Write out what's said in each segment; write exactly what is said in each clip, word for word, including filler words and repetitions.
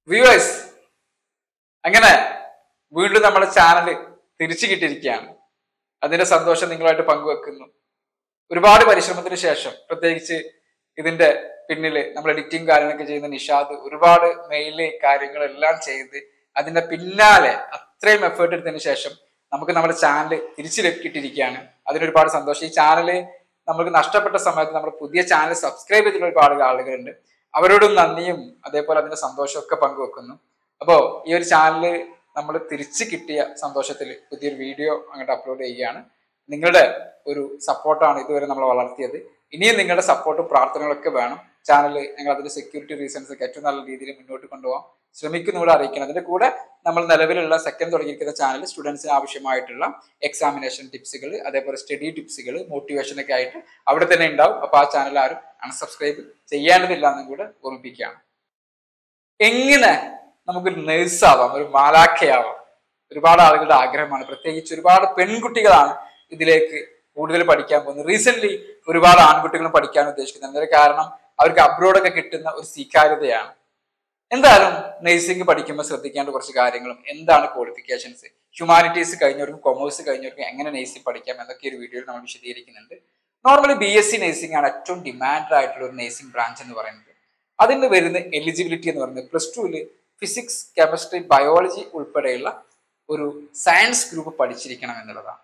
Viewers, അങ്ങനെ വീണ്ടും നമ്മുടെ ചാനൽ തിരിച്ചു കിട്ടിയിരിക്കുകയാണ്. അതിന്റെ സന്തോഷം നിങ്ങളുമായിട്ട് പങ്കുവെക്കുന്നു. ഒരുപാട് പരിശ്രമത്തിന് ശേഷം, പ്രത്യേകിച്ച് ഇതിന്റെ പിന്നില് നമ്മൾ എഡിറ്റിംഗ് കാര്യങ്ങളൊക്കെ ചെയ്യുന്ന നിഷാദ് ഒരുപാട് മെയില് കാര്യങ്ങളെല്ലാം ചെയ്ത് അതിന്റെ പിന്നാലെ അത്രയും എഫേർട്ട് എടുത്തതിന് ശേഷം നമുക്ക് നമ്മുടെ ചാനൽ തിരിച്ചു കിട്ടിയിരിക്കുകയാണ്. അതിനൊരുപാട് സന്തോഷം. ഈ ചാനല് നമുക്ക് നഷ്ടപ്പെട്ട സമയത്ത് നമ്മുടെ പുതിയ ചാനൽ സബ്സ്ക്രൈബ് ചെയ്തിട്ടുള്ള ഒരുപാട് ആളുകളുണ്ട്. അവരോടും നന്ദിയും അതേപോലെ അതിന്റെ സന്തോഷവും ഒക്കെ പങ്കുവെക്കുന്നു. അപ്പോൾ ഈ ഒരു ചാനല് നമ്മൾ തിരിച്ചു കിട്ടിയ സന്തോഷത്തിൽ പുതിയൊരു വീഡിയോ അങ്ങോട്ട് അപ്ലോഡ് ചെയ്യുകയാണ്. നിങ്ങളുടെ ഒരു സപ്പോർട്ടാണ് ഇതുവരെ നമ്മൾ വളർത്തിയത്. ഇനിയും നിങ്ങളുടെ സപ്പോർട്ടും പ്രാർത്ഥനകളൊക്കെ വേണം. ചാനൽ ഞങ്ങൾ അതിന്റെ സെക്യൂരിറ്റി റീസൺസ് ഒക്കെ ഏറ്റവും നല്ല രീതിയിൽ മുന്നോട്ട് കൊണ്ടുപോകാൻ ശ്രമിക്കുന്നൂടെ അറിയിക്കണം. അതിന്റെ കൂടെ നമ്മൾ നിലവിലുള്ള സെക്കൻഡ് തുടങ്ങിയിരിക്കുന്ന ചാനൽ സ്റ്റുഡൻസിന് ആവശ്യമായിട്ടുള്ള എക്സാമിനേഷൻ ടിപ്സുകൾ, അതേപോലെ സ്റ്റഡി ടിപ്സുകൾ, മോട്ടിവേഷൻ ഒക്കെ ആയിട്ട് അവിടെ തന്നെ ഉണ്ടാവും. അപ്പൊ ആ ചാനൽ ആരും അൺസബ്സ്ക്രൈബ് ചെയ്യേണ്ടതില്ല എന്നും കൂടെ ഓർമ്മിപ്പിക്കുകയാണ്. എങ്ങനെ നമുക്കൊരു നേഴ്സാവാം, ഒരു മാലാഖയാവാം, ഒരുപാട് ആളുകളുടെ ആഗ്രഹമാണ്. പ്രത്യേകിച്ച് ഒരുപാട് പെൺകുട്ടികളാണ് ഇതിലേക്ക് കൂടുതൽ പഠിക്കാൻ പോകുന്നത്. റീസെന്റ് ഒരുപാട് ആൺകുട്ടികളും പഠിക്കാൻ ഉദ്ദേശിക്കുന്നത്. അതിന്റെ കാരണം അവർക്ക് അബ്രോഡൊക്കെ കിട്ടുന്ന ഒരു സ്വീകാര്യതയാണ്. എന്തായാലും നഴ്സിംഗ് പഠിക്കുമ്പോൾ ശ്രദ്ധിക്കേണ്ട കുറച്ച് കാര്യങ്ങളും എന്താണ് ക്വാളിഫിക്കേഷൻസ്, ഹ്യൂമാനിറ്റീസ് കഴിഞ്ഞവർക്കും കൊമേഴ്സ് കഴിഞ്ഞവർക്കും എങ്ങനെ നഴ്സിംഗ് പഠിക്കാം എന്നൊക്കെ ഒരു വീഡിയോയിൽ നമ്മൾ വിശദീകരിക്കുന്നുണ്ട്. Normally B S C nursing ആണ് ഏറ്റവും ഡിമാൻഡ് ആയിട്ടുള്ള ഒരു നഴ്സിംഗ് ബ്രാഞ്ച് എന്ന് പറയുന്നത്. അതിന് വരുന്ന എലിജിബിലിറ്റി എന്ന് പറയുന്നത് പ്ലസ് ടുവിൽ ഫിസിക്സ്, കെമിസ്ട്രി, ബയോളജി ഉൾപ്പെടെയുള്ള ഒരു സയൻസ് ഗ്രൂപ്പ് പഠിച്ചിരിക്കണം എന്നുള്ളതാണ്.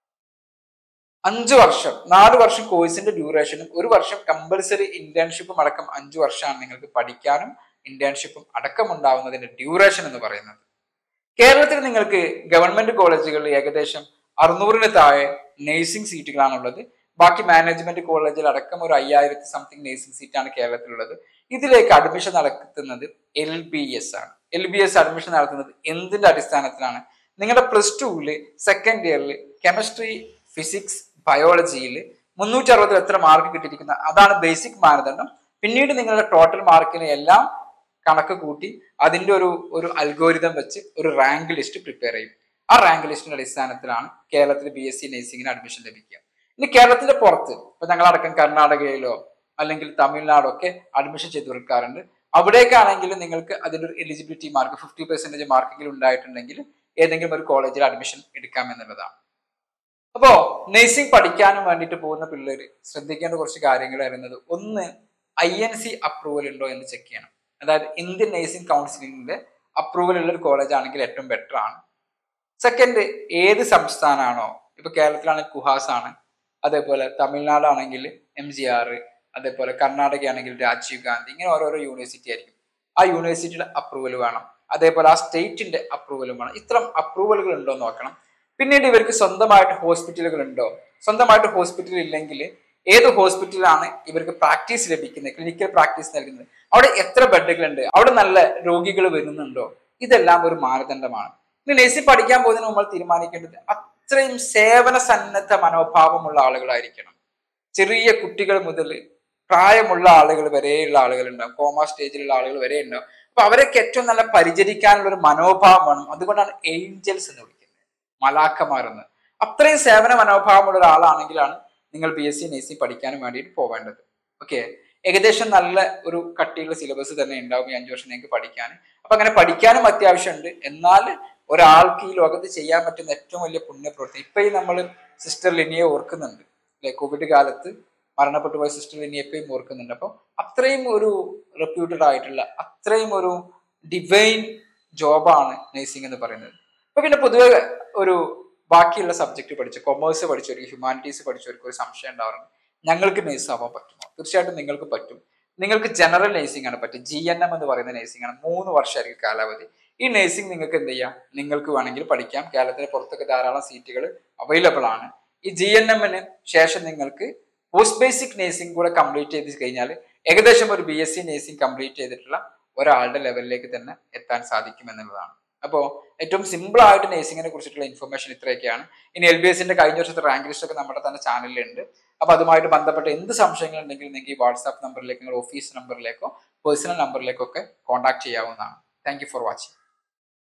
അഞ്ചു വർഷം നാല് വർഷം കോഴ്സിന്റെ ഡ്യൂറേഷനും ഒരു വർഷം കമ്പൽസറി ഇന്റേൺഷിപ്പും അടക്കം അഞ്ചു വർഷമാണ് നിങ്ങൾക്ക് പഠിക്കാനും ഇന്റേൺഷിപ്പും അടക്കം ഉണ്ടാവുന്നതിന്റെ ഡ്യൂറേഷൻ എന്ന് പറയുന്നത്. കേരളത്തിൽ നിങ്ങൾക്ക് ഗവൺമെന്റ് കോളേജുകളിൽ ഏകദേശം അറുന്നൂറിന് താഴെ നഴ്സിംഗ് സീറ്റുകളാണുള്ളത്. ബാക്കി മാനേജ്മെന്റ് കോളേജിൽ അടക്കം ഒരു അയ്യായിരത്തി സംതിങ് നഴ്സിംഗ് സീറ്റാണ് കേരളത്തിലുള്ളത്. ഇതിലേക്ക് അഡ്മിഷൻ നടത്തുന്നത് എൽ ബി എസ് ആണ്. എൽ ബി എസ് അഡ്മിഷൻ നടത്തുന്നത് എന്തിന്റെ അടിസ്ഥാനത്തിലാണ്? നിങ്ങളുടെ പ്ലസ് ടുവില് സെക്കൻഡ് ഇയറിൽ കെമിസ്ട്രി, ഫിസിക്സ്, ബയോളജിയിൽ മുന്നൂറ്റി അറുപതിൽ എത്ര മാർക്ക് കിട്ടിയിരിക്കുന്ന അതാണ് ബേസിക് മാനദണ്ഡം. പിന്നീട് നിങ്ങളുടെ ടോട്ടൽ മാർക്കിനെ എല്ലാം കണക്ക് കൂട്ടി അതിന്റെ ഒരു ഒരു അൽഗോരിതം വെച്ച് ഒരു റാങ്ക് ലിസ്റ്റ് പ്രിപ്പയർ ചെയ്യും. ആ റാങ്ക് ലിസ്റ്റിന്റെ അടിസ്ഥാനത്തിലാണ് കേരളത്തിൽ ബി എസ് സി നഴ്സിംഗിന് അഡ്മിഷൻ ലഭിക്കുക. ഇനി കേരളത്തിന്റെ പുറത്ത് ഇപ്പൊ ഞങ്ങളടക്കം കർണാടകയിലോ അല്ലെങ്കിൽ തമിഴ്നാടോ ഒക്കെ അഡ്മിഷൻ ചെയ്ത് കൊടുക്കാറുണ്ട്. അവിടേക്കാണെങ്കിൽ നിങ്ങൾക്ക് അതിന്റെ ഒരു എലിജിബിലിറ്റി മാർക്ക് ഫിഫ്റ്റി പെർസെന്റേജ് മാർക്കെങ്കിലും ഉണ്ടായിട്ടുണ്ടെങ്കിൽ ഏതെങ്കിലും ഒരു കോളേജിൽ അഡ്മിഷൻ എടുക്കാം എന്നുള്ളതാണ്. അപ്പോ നഴ്സിംഗ് പഠിക്കാനും വേണ്ടിയിട്ട് പോകുന്ന പിള്ളേർ ശ്രദ്ധിക്കേണ്ട കുറച്ച് കാര്യങ്ങൾ വരുന്നത്, ഒന്ന് ഐ എൻ സി അപ്രൂവൽ ഉണ്ടോ എന്ന് ചെക്ക് ചെയ്യണം. അതായത് ഇന്ത്യൻ നഴ്സിംഗ് കൗൺസിലിംഗിന്റെ അപ്രൂവൽ ഉള്ള ഒരു കോളേജ് ആണെങ്കിൽ ഏറ്റവും ബെറ്റർ ആണ്. സെക്കൻഡ്, ഏത് സംസ്ഥാനമാണോ, ഇപ്പൊ കേരളത്തിലാണെങ്കിൽ കുഹാസ് ആണ്, അതേപോലെ തമിഴ്നാടാണെങ്കിൽ എം ജി ആർ, അതേപോലെ കർണാടക ആണെങ്കിൽ രാജീവ് ഗാന്ധി, ഇങ്ങനെ ഓരോരോ യൂണിവേഴ്സിറ്റി ആയിരിക്കും. ആ യൂണിവേഴ്സിറ്റിയുടെ അപ്രൂവൽ വേണം. അതേപോലെ ആ സ്റ്റേറ്റിന്റെ അപ്രൂവലും വേണം. ഇത്തരം അപ്രൂവലുകൾ ഉണ്ടോ എന്ന് നോക്കണം. പിന്നീട് ഇവർക്ക് സ്വന്തമായിട്ട് ഹോസ്പിറ്റലുകൾ ഉണ്ടോ? സ്വന്തമായിട്ട് ഹോസ്പിറ്റൽ ഇല്ലെങ്കിൽ ഏത് ഹോസ്പിറ്റലാണ് ഇവർക്ക് പ്രാക്ടീസ് ലഭിക്കുന്നത്, ക്ലിനിക്കൽ പ്രാക്ടീസ് നൽകുന്നത്, അവിടെ എത്ര ബെഡുകളുണ്ട്, അവിടെ നല്ല രോഗികൾ വരുന്നുണ്ടോ? ഇതെല്ലാം ഒരു മാനദണ്ഡമാണ്. ഇനി നഴ്സിംഗ് പഠിക്കാൻ പോകുന്നതിന് നമ്മൾ തീരുമാനിക്കേണ്ടത് അത്രയും സേവന സന്നദ്ധ മനോഭാവമുള്ള ആളുകളായിരിക്കണം. ചെറിയ കുട്ടികൾ മുതൽ പ്രായമുള്ള ആളുകൾ വരെയുള്ള ആളുകൾ ഉണ്ടാവും, കോമ സ്റ്റേജിലുള്ള ആളുകൾ വരെ ഉണ്ടാവും. അപ്പൊ അവരൊക്കെ ഏറ്റവും നല്ല പരിചരിക്കാനുള്ള ഒരു മനോഭാവം വേണം. അതുകൊണ്ടാണ് ഏഞ്ചൽസ് എന്ന് വിളിക്കുന്നത്, മലാഖമാരെന്ന്. അത്രയും സേവന മനോഭാവമുള്ള ഒരാളാണെങ്കിലാണ് നിങ്ങൾ ബി എസ് സി നഴ്സിംഗ് പഠിക്കാനും വേണ്ടിയിട്ട് പോവേണ്ടത്. ഓക്കെ, ഏകദേശം നല്ല ഒരു കട്ടിയുള്ള സിലബസ് തന്നെ ഉണ്ടാവും ഈ അഞ്ചു വർഷം നിങ്ങൾക്ക് പഠിക്കാൻ. അപ്പൊ അങ്ങനെ പഠിക്കാനും അത്യാവശ്യമുണ്ട്. എന്നാൽ ഒരാൾക്ക് ഈ ലോകത്ത് ചെയ്യാൻ പറ്റുന്ന ഏറ്റവും വലിയ പുണ്യപ്രവൃത്തി, ഇപ്പൊ ഈ നമ്മൾ സിസ്റ്റർ ലിനിയെ ഓർക്കുന്നുണ്ട് അല്ലെ, കോവിഡ് കാലത്ത് മരണപ്പെട്ടു പോയ സിസ്റ്റർ ലിനിയെ എപ്പോഴും ഓർക്കുന്നുണ്ട്. അപ്പൊ അത്രയും ഒരു റെപ്യൂട്ടഡ് ആയിട്ടുള്ള അത്രയും ഒരു ഡിവൈൻ ജോബാണ് നഴ്സിംഗ് എന്ന് പറയുന്നത്. അപ്പൊ പിന്നെ പൊതുവെ ഒരു ബാക്കിയുള്ള സബ്ജക്ട് പഠിച്ച കൊമേഴ്സ് പഠിച്ചവർക്ക്, ഹ്യൂമാനിറ്റീസ് പഠിച്ചവർക്ക് ഒരു സംശയം ഉണ്ടാവാറുണ്ട്, ഞങ്ങൾക്ക് നഴ്സ് ആവാൻ പറ്റുമോ? തീർച്ചയായിട്ടും നിങ്ങൾക്ക് പറ്റും. നിങ്ങൾക്ക് ജനറൽ നഴ്സിംഗ് ആണ് പറ്റും. ജി എൻ എം എന്ന് പറയുന്ന നഴ്സിംഗ് ആണ്. മൂന്ന് വർഷമായിരിക്കും കാലാവധി. ഈ നഴ്സിംഗ് നിങ്ങൾക്ക് എന്ത് ചെയ്യാം, നിങ്ങൾക്ക് വേണമെങ്കിൽ പഠിക്കാം. കേരളത്തിന് പുറത്തൊക്കെ ധാരാളം സീറ്റുകൾ അവൈലബിൾ ആണ്. ഈ ജി എൻ എമ്മിന് ശേഷം നിങ്ങൾക്ക് പോസ്റ്റ് ബേസിക് നഴ്സിംഗ് കൂടെ കംപ്ലീറ്റ് ചെയ്ത് കഴിഞ്ഞാൽ ഏകദേശം ഒരു B S C nursing complete ചെയ്തിട്ടുള്ള ഒരാളുടെ ലെവലിലേക്ക് തന്നെ എത്താൻ സാധിക്കും എന്നുള്ളതാണ്. അപ്പോൾ ഏറ്റവും സിമ്പിൾ ആയിട്ട് നഴ്സിംഗിനെ കുറിച്ചിട്ടുള്ള ഇൻഫർമേഷൻ ഇത്രയൊക്കെയാണ്. ഇനി എൽ ബി എസിന്റെ കഴിഞ്ഞ വർഷത്തെ റാങ്ക് ലിസ്റ്റ് ഒക്കെ നമ്മുടെ തന്നെ ചാനലിലുണ്ട്. അപ്പൊ അതുമായിട്ട് ബന്ധപ്പെട്ട എന്ത് സംശയങ്ങൾ ഉണ്ടെങ്കിലും നിങ്ങൾക്ക് ഈ വാട്സാപ്പ് നമ്പറിലേക്ക്, നിങ്ങൾ ഓഫീസ് നമ്പറിലേക്കോ പേഴ്സണൽ നമ്പറിലേക്കോ ഒക്കെ കോൺടാക്ട് ചെയ്യാവുന്നതാണ്. Thank you for watching.